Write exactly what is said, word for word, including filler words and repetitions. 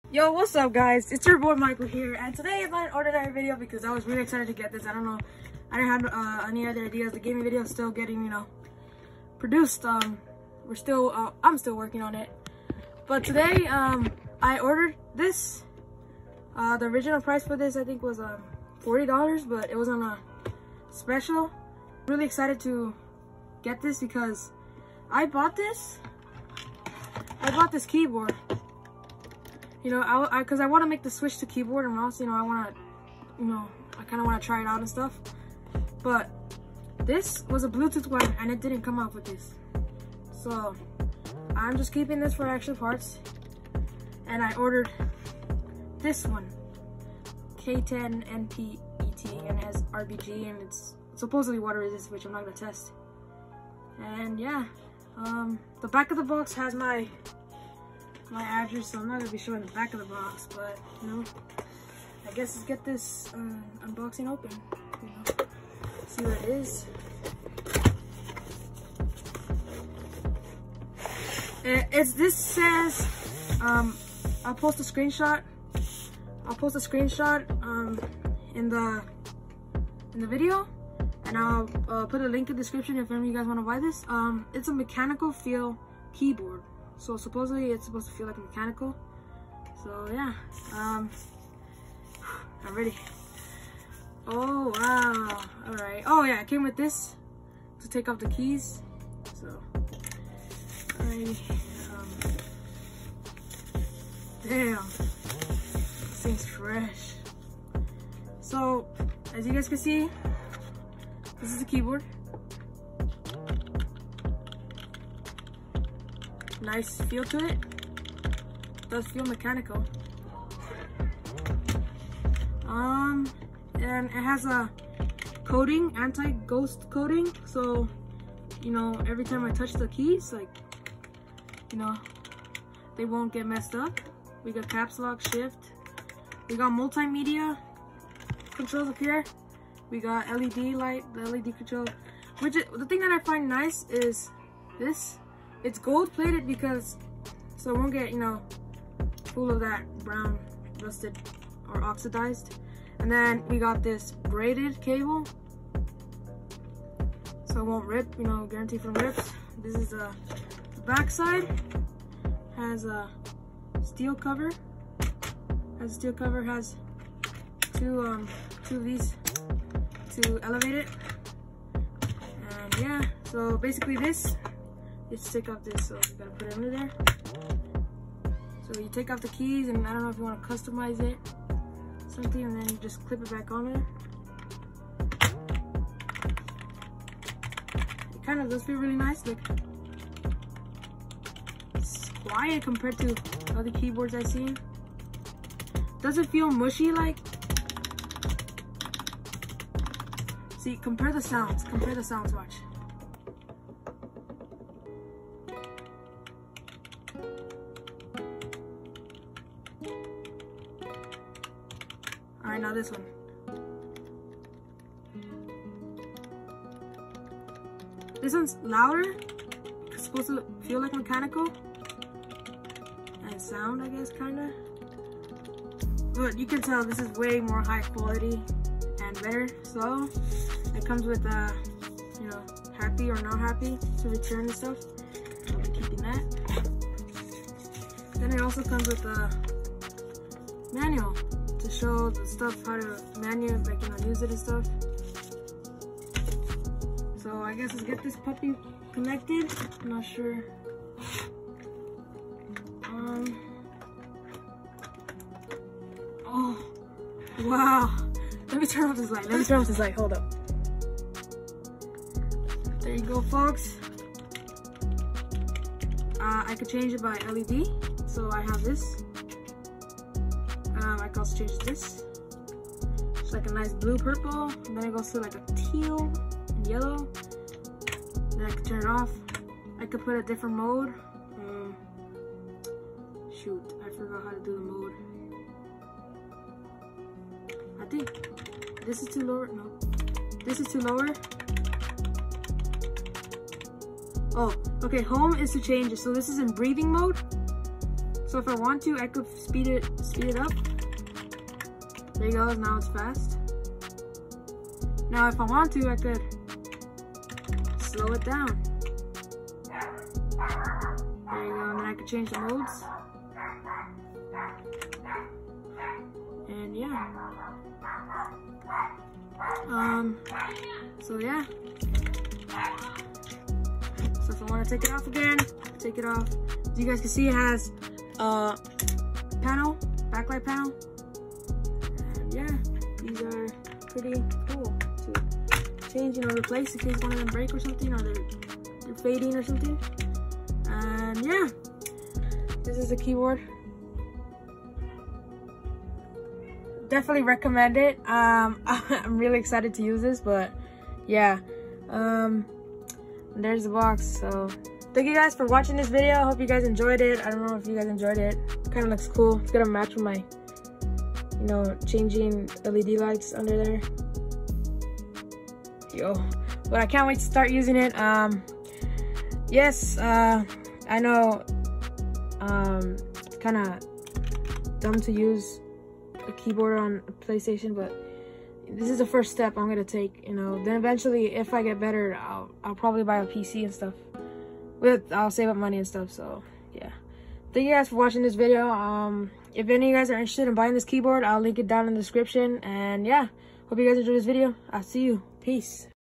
Yo, what's up guys? It's your boy Michael here, and today is not an ordinary video because I was really excited to get this. I don't know, I didn't have uh, any other ideas. The gaming video is still getting, you know, produced. Um, we're still, uh, I'm still working on it. But today, um, I ordered this. Uh, the original price for this, I think, was um, forty dollars, but it was on a special. Really excited to get this because I bought this. I bought this keyboard. You know, I, I cause I want to make the switch to keyboard and mouse. You know, I want to, you know, I kind of want to try it out and stuff. But this was a Bluetooth one, and it didn't come out with this. So I'm just keeping this for extra parts. And I ordered this one, K ten N P E T, and it has R B G, and it's supposedly water resistant, which I'm not gonna test. And yeah, um, the back of the box has my my address, so I'm not gonna be showing the back of the box, but you know, I guess let's get this uh, unboxing open. You know, see what it is. It, it's this says, um, I'll post a screenshot. I'll post a screenshot um, in the in the video, and I'll uh, put a link in the description if any of you guys want to buy this. Um, it's a mechanical feel keyboard. So supposedly it's supposed to feel like mechanical. So yeah, um, I'm ready. Oh wow, all right. Oh yeah, it came with this to take off the keys. So, alrighty. Um, damn, this thing's fresh. So as you guys can see, this is the keyboard. Nice feel to it. Does feel mechanical. Um, and it has a coating, anti-ghost coating. So, you know, every time I touch the keys, like, you know, they won't get messed up. We got caps lock, shift. We got multimedia controls up here. We got L E D light, the L E D control. Which is, the thing that I find nice is this. It's gold plated because so it won't get, you know, full of that brown rusted or oxidized. And then we got this braided cable, so it won't rip, you know, guaranteed from rips. This is a back side, has a steel cover, has a steel cover, has two um two of these to elevate it. And yeah, so basically this, just take off this, so you gotta put it under there. So you take off the keys, and I don't know if you want to customize it, something, and then you just clip it back on there. It kind of does feel really nice. Like, it's quiet compared to other keyboards I've seen. Doesn't feel mushy like. See, compare the sounds. Compare the sounds. Watch. Alright, now this one. This one's louder. It's supposed to feel like mechanical. And sound, I guess, kinda. But you can tell this is way more high quality and better. So, it comes with, uh, you know, happy or not happy to return and stuff. I'll be keeping that. Then it also comes with a manual to show the stuff, how to manual, like, you know, use it and stuff. So I guess let's get this puppy connected. I'm not sure. Um. Oh, wow. Let me turn off this light. Let me turn off this light. Hold up. There you go, folks. Uh, I could change it by L E D. So I have this. Um, I can also change this. It's like a nice blue purple, and then it goes to like a teal and yellow. Then I can turn it off. I could put a different mode. Um, shoot, I forgot how to do the mode. I think this is too lower. No, this is too lower. Oh, okay. Home is to change it. So this is in breathing mode. So if I want to, I could speed it, speed it up. There you go, now it's fast. Now if I want to, I could slow it down. There you go, and then I could change the modes. And yeah. Um, so yeah. So if I want to take it off again, take it off. As you guys can see, it has a panel, backlight panel. And yeah, these are pretty cool to change, you know, replace in case one of them break or something, or they're, they're fading or something. And yeah, this is the keyboard. Definitely recommend it. Um, I'm really excited to use this, but yeah. Um, there's the box. So thank you guys for watching this video. I hope you guys enjoyed it. I don't know if you guys enjoyed it. Kind of looks cool. It's gonna match with my, you know, changing L E D lights under there. Yo, but I can't wait to start using it. Um, yes, uh, I know, um, it's kind of dumb to use a keyboard on a PlayStation, but this is the first step I'm gonna take, you know. Then eventually, if I get better, I'll I'll probably buy a P C and stuff. With I'll save up money and stuff. So yeah, thank you guys for watching this video. Um, if any of you guys are interested in buying this keyboard, I'll link it down in the description. And yeah, hope you guys enjoyed this video. I'll see you. Peace.